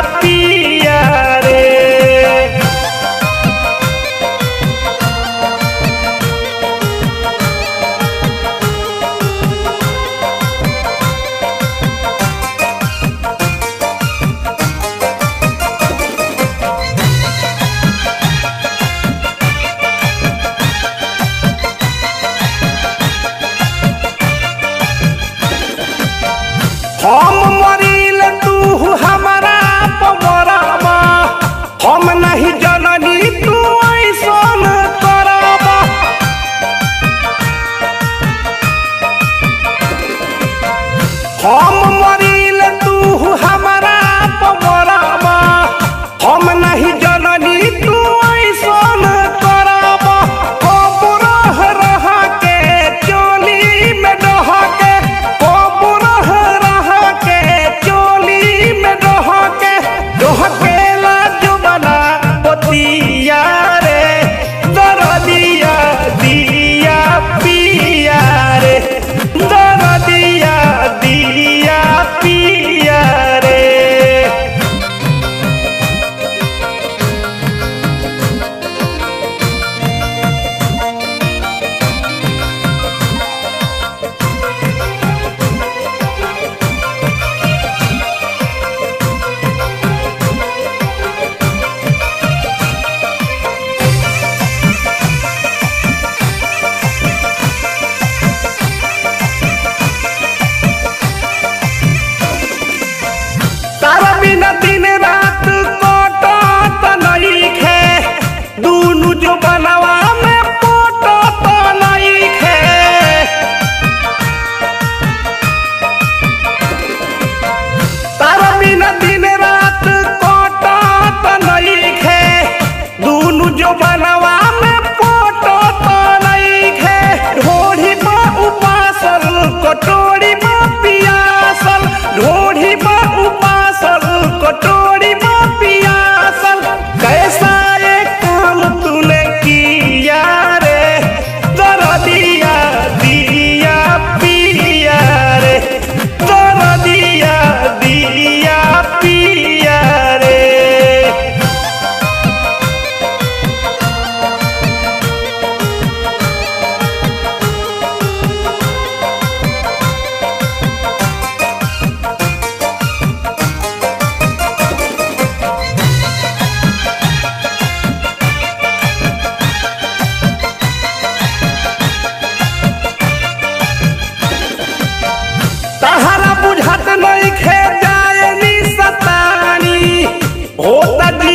पिया रे। हम मरील तू हमारा पमरबा, हम नहीं जननी तू ऐसन करबा। हम मरील तू हमारा पमरबा, हम नहीं जननी तू ऐसन करबा। कब रह के चोली में डह के, कब रह के चोली में डह के ला जुबना पतिया रे। दरदिया दिया पिया रे, दरदिया दिया पिया रे। तारा बिना दिन रात कटत नइखे, दुनु जो बनवा में पटत नइखे। तारा बिना दिन रात कटत नइखे, दुनु जो बनवा में पटत नइखे। ढोढ़ी बा उपासल कटोरी बा पियासल, ढोढ़ी बा उपासल कटोरी बा पियासल। कैसा एक काम तूने किया रे। दरदिया दिया पिया रे, दरदिया दिया पिया रे। तहरा बुझत नइखे जाए नी सतानी, होता